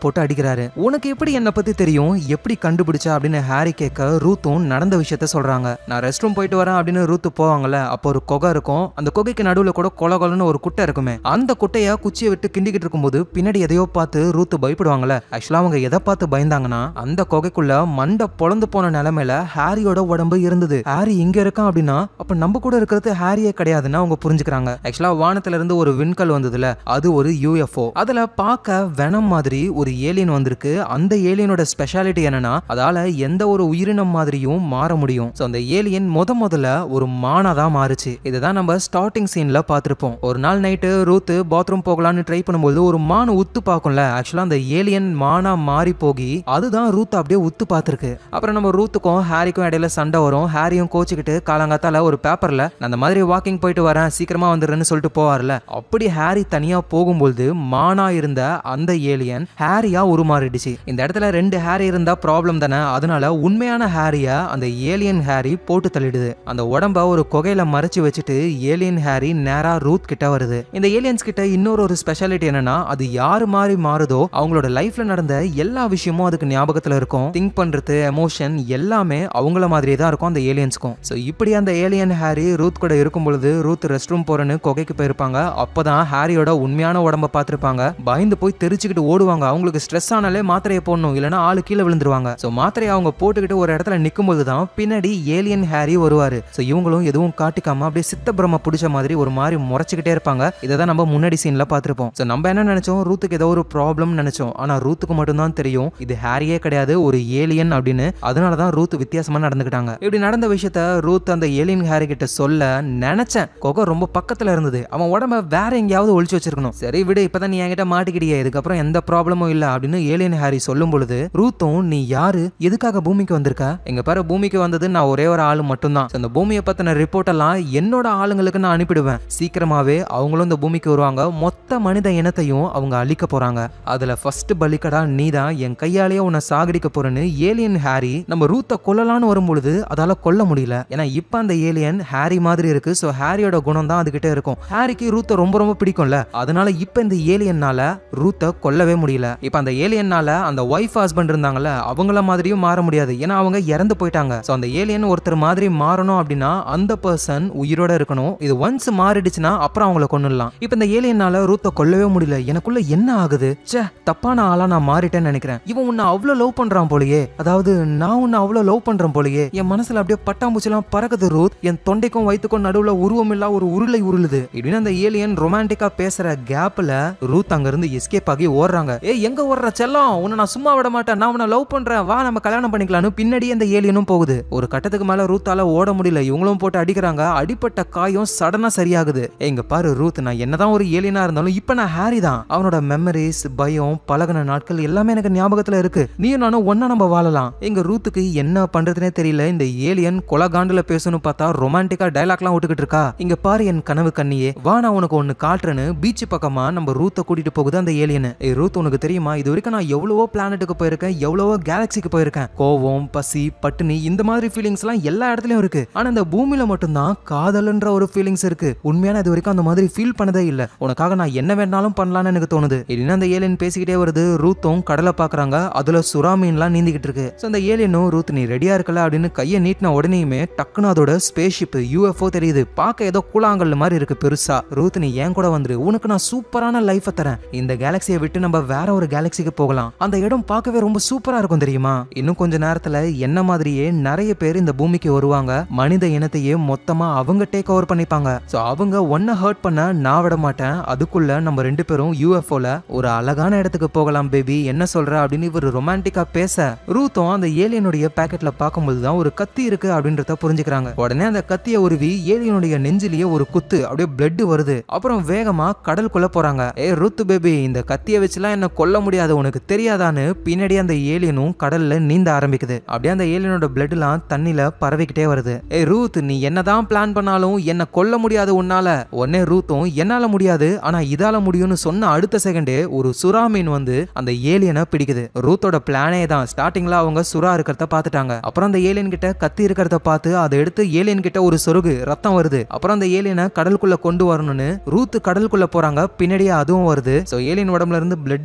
போட்டு அடிக்கிறாரு. உனக்கு எப்படி என்ன பத்தி தெரியும், எப்படி கண்டுபிடிச்சா அப்படின்னு ஹாரி கேட்க ரூத்தும் நடந்த விஷயத்த சொல்றாங்க. நான் ரெஸ்ட் ரூம் போயிட்டு வரேன் அப்படின்னு ரூத்து போவாங்கல்ல, அப்போ ஒரு குகை இருக்கும். அந்த குகைக்கு நடுவுல கூட கொலகொலன்னு ஒரு குட்டை இருக்குமே, அந்த குட்டைய குச்சியை விட்டு கிண்டிக்கிட்டு இருக்கும்போது பின்னாடி எதையோ பார்த்து ரூத்து பயப்படுவாங்கல்ல. ஆக்சுவலா அவங்க எதை பார்த்து பயந்தாங்கன்னா, அந்த குகைக்குள்ள மண்டை பொளந்து போன நிலைமையில ஹாரியோட உடம்பு இருந்தது. ஹாரி இங்க இருக்கான் அப்படின்னா அப்ப நம்ம கூட இருக்கிறது ஹாரியே கிடையாதுன்னு அவங்க புரிஞ்சுக்கிறாங்க. ஆக்சுவலா வானத்துல இருந்து ஒரு விண்கல் வந்ததுல, அது ஒரு UFO. அதுல பார்க்க வெனம் மாதிரி ஒரு ஏலியன் வந்திருக்கு. அந்த ஏலியனோட ஸ்பெஷாலிட்டி என்னன்னா, அதால எந்த ஒரு உயிரினம் மாதிரியும் மாற முடியும். சோ அந்த ஏலியன் முதல்ல ஒரு மானா தான் மாறுச்சு. இதுதான் நம்ம ஸ்டார்டிங் சீன்ல பார்த்திருப்போம். ஒரு நாள் நைட்டு ரூத் பாத்ரூம் போகலான்னு ட்ரை பண்ணும்போது ஒரு மான் உத்து பார்க்கும்ல, ஆக்சுவலா அந்த ஏலியன் மானா மாறி போகி அதுதான் ரூத் அப்படியே உத்து பார்த்திருக்கு. அப்புறம் நம்ம ரூத்துக்கும் ஹாரிக்கும் இடையில சண்டை வரும். ஹாரியும் கோச்சிக்கிட்டு காலங்காத்தால ஒரு பேப்பர்ல நான் அந்த மாதிரி வாக்கிங் போயிட்டு வரேன், சீக்கிரமா வந்துடுறேன்னு சொல்லிட்டு போவார்ல. அப்படி ஹாரி தனியா போகும்போது மானா இருந்த அந்த ஏலியன் ஹாரியா உருமாறிடுச்சு. இந்த இடத்துல ரெண்டு ஹாரி இருந்தா ப்ராப்ளம் தானே, அதனால உண்மையான ஹாரிய அந்த ஏலியன் ஹாரி போட்டு தள்ளிடுது. அந்த உடம்ப ஒரு குகையில மறைச்சு வச்சுட்டு ஏலியன் ஹாரி நேரா ரூத் கிட்ட வருது. இந்த ஏலியன்ஸ் கிட்ட இன்னொரு ஸ்பெஷாலிட்டி என்னன்னா, அது யாரு மாதிரி மாறுதோ அவங்களோட லைஃப்ல நடந்த எல்லா விஷயமும் அதுக்கு ஞாபகத்துல இருக்கும். திங்க் பண்றது, எமோஷன் எல்லாமே அவங்கள மாதிரியே தான் இருக்கும் அந்த ஏலியன்ஸ்க்கும். சோ இப்படி அந்த ஏலியன் ஹாரி ரூத் கூட இருக்கும் பொழுது ரூத் ரெஸ்ட் ரூம் போறேன்னு குகைக்கு போயிருப்பாங்க. அப்பதான் ஹாரியோட உண்மையான உடம்ப பார்த்திருப்பாங்க. பயந்து போய் தெரிச்சுக்கிட்டு ஓடுவாங்க. அவங்களுக்கு ஸ்ட்ரெஸ் ஆனாலே மாத்திரையை போடணும், இல்லைன்னா ஆளு கீழே விழுந்துருவாங்க. சோ மாத்திரையை அவங்க போட்டுக்கிட்டு ஒரு இடத்துல நிற்கும் போதுதான் பின்னாடி ஏலியன் ஹாரி வருவாரு. சோ இவங்களும் எதுவும் காட்டிக்காம அப்படியே சித்த பிரம்ம பிடிச்ச மாதிரி ஒரு மாதிரி முறைச்சுக்கிட்டே இருப்பாங்க. இதை தான் நம்ம முன்னாடி சீன்ல பார்த்திருப்போம். சோ நம்ம என்ன நினைச்சோம், ரூத்துக்கு ஏதோ ஒரு ப்ராப்ளம் நினைச்சோம். ஆனா ரூத்துக்கு மட்டும் தான் தெரியும் இது ஹாரியே கிடையாது, ஒரு ஏலியன் அப்படின்னு. அதனாலதான் ரூத் வித்தியாசமா நடந்துக்கிட்டாங்க. இப்படி நடந்த விஷயத்த ரூத் அந்த ஏலியன் ஹாரி கிட்ட சொல்ல நினைச்சேன். கொகை ரொம்ப பக்கத்துல இருந்தது, அவன் உடம்ப வேற எங்கேயாவது ஒளிச்சு வச்சிருக்கணும். சரி விடு, இப்பதான் நீ என்கிட்ட மாட்டிக்கிட்டியே, இதுக்கப்புறம் எந்த ப்ராப்ளமும் இல்ல அப்படின்னு ஏலியன் ஹாரி சொல்லும் பொழுது ரூத்தும் நீ யாரு, எதுக்காக பூமிக்கு வந்திருக்க? எங்க பாரு, பூமிக்கு வந்தது நான் ஒரே ஒரு ஆளு மட்டும்தான். அந்த பூமியை பத்தின ரிப்போர்ட் எல்லாம் என்னோட ஆளுங்களுக்கு நான் அனுப்பிடுவேன். சீக்கிரமாவே அவங்களும் இந்த பூமிக்கு வருவாங்க. மொத்த மனித இனத்தையும் அவங்க அழிக்க போறாங்க. அதுல ஃபர்ஸ்ட் பலிக்கடா நீதான், என் கையாலேயே உன்னை சாகடிக்க போறேன்னு ஏலியன் ஹாரி நம்ம ரூத்தை கொல்லலான்னு வரும்பொழுது அதால கொல்ல முடியல. ஏன்னா இப்ப அந்த ஏலியன் ஹாரி மாதிரி இருக்கு. சோ ஹாரியோட குணம் தான் அதுகிட்ட இருக்கும். ஹாரிக்கு ரூத்தை ரொம்ப ரொம்ப பிடிக்கும்ல, அதனால இப்ப இந்த ஏலியன்னால ரூத்தை கொல்லவே முடியல. இப்ப அந்த ஏலியன்னால அந்த ஒய்ஃப் ஹஸ்பண்ட் இருந்தாங்கல்ல, அவங்கள மாதிரியும் மாற முடியாது. ஏன்னா அவங்க இறந்து போயிட்டாங்க. சோ அந்த ஏலியன் ஒருத்தர் மாதிரி மாறணும் அப்படின்னா அந்த பர்சன் உயிரோட இருக்கணும். இது ஒன்ஸ் மாறிடுச்சுன்னா அப்புறம் அவங்கள கொன்னுடலாம். இப்ப இந்த ஏலியன்னால ரூத்தை கொல்லவே முடியல. எனக்குள்ள என்ன ஆகுது, ச்சே தப்பான ஆளா நான் மாறிட்டேன்னு நினைக்கிறேன். இவன் உன்னை அவ்வளவு லவ் பண்றான் போலயே, அதாவது நான் உன்னை அவ்வளவு லவ் பண்றேன் போலயே. என் மனசுல அப்படியே பட்டாம்பூச்சிலாம் பறக்குது ரூத், என் தொண்டைக்கும் வயிற்றுக்கும் நடுவுல உருவம் இல்லா ஒரு உருளை உருளுது இப்படின்னு அந்த ஏலியன் ரொமான்டிக்கா பேசுற கேப்ல ரூத் அங்க இருந்து எஸ்கேப் ஆகி ஓடுறாங்க. எங்க ஓடுற செல்லம், உன்னை நான் சும்மா விட மாட்டேன், நான் உன்னை லவ் பண்றேன், வா நம்ம கல்யாணம் பண்ணிக்கலாம்னு பின்னாடி அந்த ஏலியனும் போகுது. ஒரு கட்டத்துக்கு மேல ரூத்தால ஓட முடியல. இவங்களும் போட்டு அடிக்கிறாங்க. அடிப்பட்ட காயம் சடனா சரியாகுது. எங்க பாரு ரூத், நான் என்னதான் ஒரு ஏலியனா இருந்தாலும் இப்ப நான் ஹாரி தான். அவனோட மெமரிஸ், பயம், பழகின நாட்கள் எல்லாமே எனக்கு ஞாபகத்துல இருக்கு. நீயும் நானும் ஒன்னா நம்ம வாழலாம். எங்க ரூத்துக்கு என்ன பண்றதுனே தெரியல. இந்த ஏலியன் கொலகாண்டுல பேசணும் பார்த்தா ரொமான்டிக்கா டைலாக்லாம் விட்டுக்கிட்டு இருக்கா. இங்க பாரு என் கனவு கண்ணியே, வா நான் உனக்கு ஒன்னு காட்டுறேன்னு பீச் பக்கமா நம்ம ரூத்தை கூட்டிட்டு போகுது அந்த ஏலியன். ரூத், உனக்கு தெரியுமா இது வரைக்கும் நான் எவ்வளவோ பிளானட்டுக்கு போயிருக்கேன், எவ்வளவோ கேலக்சிக்கு போயிருக்கேன். கோவம், பசி, பட்டினி இந்த மாதிரி ஃபீலிங்ஸ் எல்லாம் எல்லா இடத்துலயும் இருக்கு. ஆனா இந்த பூமியில மட்டும்தான் காதல்ன்ற ஒரு ஃபீலிங்ஸ் இருக்கு. உண்மையான இது வரைக்கும் அந்த மாதிரி ஃபீல் பண்ணதே இல்ல. உனக்காக நான் என்ன வேணாலும் பண்ணலாம்னு எனக்கு தோணுது. இல்லைன்னா அந்த ஏலியன் பேசிக்கிட்டே வருது. ரூத்தும் கடலை பாக்குறாங்க. அதுல சுறா மீன்லாம் நீந்திக்கிட்டு இருக்கு. அந்த ஏலியனும் ரூத் நீ ரெடியா இருக்கல அப்படின்னு கையை நீட்டின உடனேயுமே டக்குன்னு அதோட ஸ்பேஸ்ஷிப் UFO தெரியுது. பார்க்க ஏதோ கூழாங்கல் மாதிரி இருக்கு பெருசா. ரூத் நீ ஏன் கூட வந்துரு, உனக்கு நான் சூப்பரான லைஃப் தரேன். இந்த கேலக்சியை விட்டு நம்ம வேற ஒரு கேலக்சிக்கு போகலாம். அந்த இடம் பார்க்கவே ரொம்ப சூப்பரா இருக்கும் தெரியுமா. இன்னும் கொஞ்ச நேரத்துல என்ன மாதிரியே நிறைய பேர் இந்த பூமிக்கு வருவாங்க. மனித இனத்தையே மொத்தமா அவங்க டேக் ஓவர் பண்ணிப்பாங்க. சோ அவங்க ஒன்ன ஹர்ட் பண்ண நான் விட மாட்டேன். அதுக்குள்ள நம்ம ரெண்டு பேரும் UFOல ஒரு அழகான இடத்துக்கு போகலாம் பேபி, என்ன சொல்ற அப்படின்னு இவர் ரொமான்டிக்கா பேச ரூத்தும் அந்த ஏலியனுடைய பாக்கெட்ல பார்க்கும்போதுதான் ஒரு கத்தி இருக்கு அப்படின்றத புரிஞ்சுக்கிறாங்க. உடனே அந்த கத்தியை உருவி ஏலியனுடைய நெஞ்சிலேயே ஒரு குத்து, அப்படியே பிளட் வருது. அப்புறம் வேகமா கடலுக்குள்ள போறாங்க. ரூத் பேபி, இந்த கத்தியை வச்சுலாம் என்ன கொல்ல முடியாது, உனக்கு தெரியாதான்னு பின்னாடி அந்த ஏலியனும் கடல்ல நீந்த ஆரம்பிக்குது. அப்படியே அந்த ஏலியனோட பிளட் எல்லாம் தண்ணில பரவிக்கிட்டே வருது. ரூத், நீ என்னதான் பிளான் பண்ணாலும் என்ன கொல்ல முடியாது உன்னால. உடனே ரூத்தும் என்னால முடியாது ஆனா இதால முடியும்னு சொன்ன அடுத்த செகண்டே ஒரு சுறா மீன் வந்து அந்த ஏலியனை பிடிக்குது. ரூத்தோட பிளானே தான். ஸ்டார்டிங்ல அவங்க சுறா இருக்கிறத பாத்துட்டாங்க. அப்புறம் அந்த ஏலியன் கிட்ட கத்தி இருக்கிறத பார்த்து அதை எடுத்து ஏலியன் கிட்ட ஒரு சொருகு ரத்தம் வருது. அப்புறம் அந்த ஏலியனை கடலுக்குள்ள கொண்டு வரணும்னு ரூத் கடலுக்குள்ள போறாங்க. பின்னாடியே அதுவும் வருது. சோ ஏலியன் உடம்புல இருந்து பிளட் வரதுனால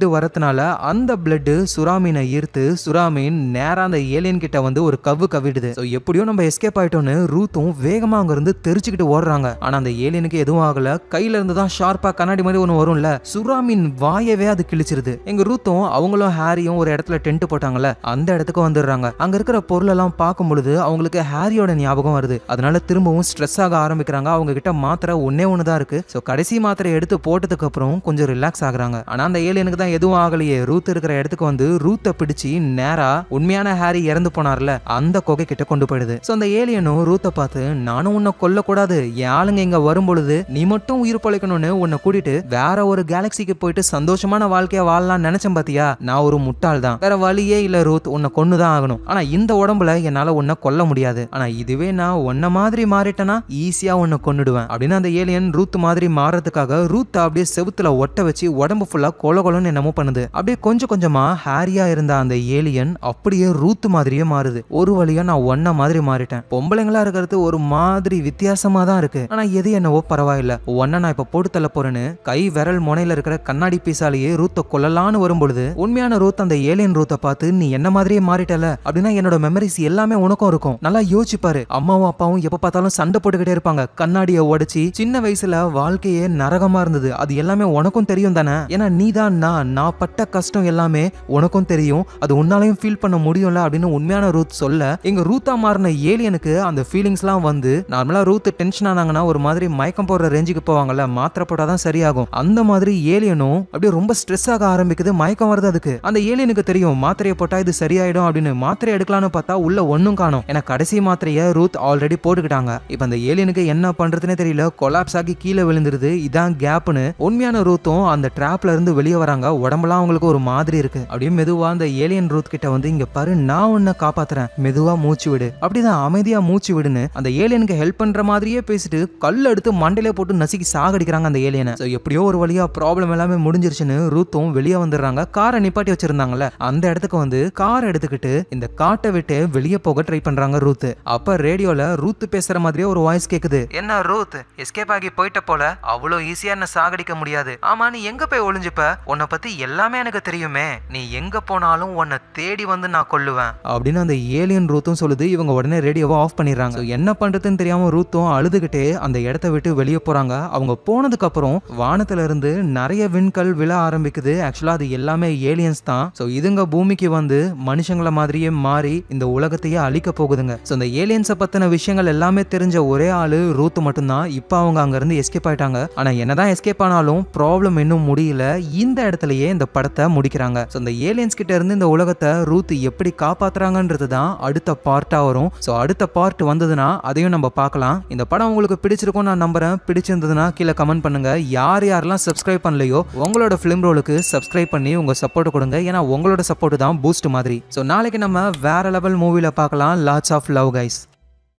இருந்ததுனால அந்த பிளட் சுறாமீனை ஈர்த்து சுறாமீன் நேரா அந்த ஏலியன் கிட்ட வந்து ஒரு கவிடுது. எப்படியோ நம்ம எஸ்கேப் ஆயிட்டோம்னு ரூத்தும் வேகமா அங்க இருந்து தெரிச்சுக்கிட்டு ஓடுறாங்க. ஆனா அந்த ஏலியனுக்கு எதுவும் ஆகல. கையில இருந்து தான் ஷார்ப்பா கண்ணாடி மாதிரி ஒன்னு வரும்ல, சுறாமீன் வாயவே அது கிழிச்சிருது. எங்க ரூத்தும் அவங்களும் ஹாரியும் ஒரு இடத்துல டென்ட் போட்டாங்கல்ல, அந்த இடத்துக்கு வந்துடுறாங்க. அங்க இருக்கிற பொருள் எல்லாம் பார்க்கும் பொழுது அவங்களுக்கு ஹாரியோட ஞாபகம் வருது. அதனால திரும்பவும் ஸ்ட்ரெஸ் ஆக ஆரம்பிக்கிறாங்க. அவங்க கிட்ட மாத்திரை ஒண்ணுதான் இருக்கு. கடைசி மாத்திரை எடுத்து போட்டதுக்கு அப்புறம் கொஞ்சம் ரிலாக்ஸ் ஆகுறாங்க. ஆனா அந்த ஏலியனுக்கு தான் எதுவும் ஆகலையே. ரூத் இருக்கிற இடத்துக்கு வந்து ரூத்தை பிடிச்சி நேரா உண்மையான ஹாரி இறந்து போனார்ல அந்த குகை கிட்ட கொண்டு போயிடுது. அந்த ஏலியனும் ரூத்தை பார்த்து, நானும் உன்னை கொல்ல கூடாது, என் ஆளுங்க இங்க வரும் பொழுது நீ மட்டும் உயிர் பொழைக்கணும்னு உன்னை கூட்டிட்டு வேற ஒரு கேலக்சிக்கு போயிட்டு சந்தோஷமான வாழ்க்கைய வாழலாம் நினைச்சேன். பாத்தியா, நான் ஒரு முட்டாள் தான். வேற வழியே இல்ல ரூத், உன்னை கொன்னுதான் ஆகணும். ஆனா இந்த உடம்புல என்னால உன்னை கொல்ல முடியாது. ஆனா இதுவே நான் உன்ன மாதிரி மாறிட்டேனா ஈஸியா உன்னை கொன்னுடுவேன் அப்படின்னு அந்த ஏலியன் ரூத் மாதிரி மாறதுக்காக ரூத் அப்படியே செவுத்துல ஒட்ட வச்சு உடம்பு ஃபுல்லா கொலன்னு என்னமோ பண்ணுது. அப்படியே கொஞ்சம் கொஞ்சமா ஹாரியா இருந்த அந்த ஏலியன் அப்படியே ரூத் மாதிரியே மாறுது. ஒரு வழியா நான் ஒன்ன மாதிரி மாறிட்டேன். பொம்பளைங்களா இருக்கிறது ஒரு மாதிரி வித்தியாசமா தான் இருக்கு. ஆனா எது என்னவோ பரவாயில்ல, ஒன்ன நான் இப்ப போட்டு தள்ள போறேன்னு கை விரல் முனையில இருக்கிற கண்ணாடி பீசாலேயே ரூத்த கொல்லலான்னு வரும்பொழுது உண்மையான ரூத் அந்த ஏலியன் ரூத்தை பார்த்து, நீ என்ன மாதிரியே மாறிட்டல அப்படின்னா என்னோட மெமரிஸ் எல்லாமே உனக்கும் இருக்கும். நல்லா யோசிச்சு பாரு, அம்மாவும் அப்பாவும் எப்ப பார்த்தாலும் சண்டை போட்டுக்கிட்டே இருப்பாங்க. கண்ணாடியை உடைச்சி சின்ன வயசுல வாழ்க்கையே நரகமா இருந்தது. அது எல்லாமே உனக்கும் தெரியும் தானே? ஏன்னா நீ தான் நான் பட்ட கஷ்டம் எல்லாமே உனக்கும் தெரியும். அது உன்னாலையும் ஃபீல் பண்ண முடியும்ல அப்படின்னு உண்மையான ரூத் சொல்ல, எங்க ரூத்தா மாறின ஏலியனுக்கு அந்த ஃபீலிங்ஸ்லாம் வந்து நார்மலா ரூத் டென்ஷன் ஆனாங்கன்னா ஒரு மாதிரி மயக்கம் போடுற ரேஞ்சுக்கு போவாங்கல்ல, மாத்திரை போட்டாதான் சரியாகும். அந்த மாதிரி ஏலியனும் அப்படியே ரொம்ப ஸ்ட்ரெஸ் ஆக ஆரம்பிக்குது. மயக்கம் வருது அதுக்கு. அந்த ஏலியனுக்கு தெரியும் மாத்திரையை போட்டா இது சரியாயிடும் அப்படின்னு. மாத்திரை எடுக்கலான்னு பார்த்தா உள்ள ஒன்னும் காணும். ஏன்னா கடைசி மாத்திரையை ரூத் ஆல்ரெடி போட்டுக்கிட்டாங்க. இப்ப அந்த ஏலியனுக்கு என்ன பண்றதுன்னே தெரியல. கொலாப்ஸ் ஆகி கீழே விழுந்துருது. இதான் கேப்னு உண்மையான ரூத்தும் அந்த டிராப்ல இருந்து வெளியே வராங்க. உடம்பெல்லாம் அவங்களுக்கு ஒரு மாதிரி இருக்கு. அப்படியே மெதுவா அந்த ஏலியன் ரூத் கிட்ட வந்து, இங்க பாரு நான் உன்னை காப்பாத்துறேன், மெதுவா மூச்சு விடு, அப்படிதான் அமைதியா மூச்சு விடுன்னு அந்த ஏலியனுக்கு ஹெல்ப் பண்ற மாதிரியே பேசிட்டு கல் எடுத்து மண்டையில போட்டு நசுக்கி சாகடிக்கிறாங்க அந்த ஏலியனை. எப்படியோ ஒரு வழியா ப்ராப்ளம் எல்லாமே முடிஞ்சிருச்சுன்னு ரூத்தும் வெளியே வந்துடுறாங்க. காரை நிப்பாட்டி வச்சிருந்தாங்கல்ல அந்த இடத்துக்கு வந்து கார் எடுத்துக்கிட்டு இந்த காட்டை விட்டு வெளியே போக ட்ரை பண்றாங்க ரூத். அப்ப ரேடியோல ரூத் பேசுற மாதிரியே ஒரு வாய்ஸ் கேக்குது. என்ன ரூத், எஸ்கேப் ஆகி போயிட்ட போல, அவ்வளோ ஈஸியா என்ன சாகடிக்க முடியாது. ஆமா நீ எங்க போய் ஒளிஞ்சுப்ப, உன்னை பத்தி எல்லாமே எனக்கு தெரியுமே, நீ எங்க போனாலும் உன்னை தேடி வந்து நான் கொல்லுவேன் அப்படின்னு அந்த ஏலியன் ரூத்தும் சொல்லுது. இவங்க உடனே ரேடியோவை ஆஃப் பண்ணிடுறாங்க. என்ன பண்றதுன்னு தெரியாம ரூத்தும் அழுதுகிட்டே அந்த இடத்தை விட்டு வெளியே போறாங்க. அவங்க போனதுக்கு அப்புறம் வானத்துல இருந்து நிறைய விண்கல் விழ ஆரம்பிக்குது. ஆக்சுவலா அது எல்லாமே ஏலியன்ஸ் தான். இதுங்க பூமிக்கு வந்து மனுஷங்கள மாதிரியே மாறி இந்த உலகத்தையே அழிக்க போகுதுங்க. இந்த ஏலியன்ஸை பத்தின விஷயங்கள் எல்லாமே தெரிஞ்ச ஒரே ஆளு ரூத் மட்டும்தான். இப்ப அவங்க அங்க இருந்து எஸ்கேப் ஆயிட்டாங்க. ஆனா என்னதான் எஸ்கேப் ஆனாலும் ப்ராப்ளம் இன்னும் முடியல. இந்த இடத்துலயே இந்த படத்தை முடிக்கிறாங்க. இந்த ஏலியன்ஸ் கிட்ட இருந்து இந்த உலகத்தை ரூத் எப்படி காப்பாத்துறாங்கன்றது தான் அடுத்த பார்ட்டா வரும். அடுத்த பார்ட் வந்ததுன்னா அதையும் நம்ம பார்க்கலாம். இந்த படம் உங்களுக்கு பிடிச்சிருக்கும் நான் நம்புறேன். பிடிச்சிருந்ததுன்னா கீழே கமெண்ட் பண்ணுங்க. யாரெல்லாம் சப்ஸ்கிரைப் பண்ணலையோ உங்களோட ஃபிலிம் ரோலுக்கு சப்ஸ்கிரைப் பண்ணி உங்க சப்போர்ட் கொடுங்க. ஏன்னா உங்களோட சப்போர்ட் தான் பூஸ்ட் மாதிரி. நாளைக்கு நம்ம வேற லெவல் மூவில பார்க்கலாம். Lots of love guys.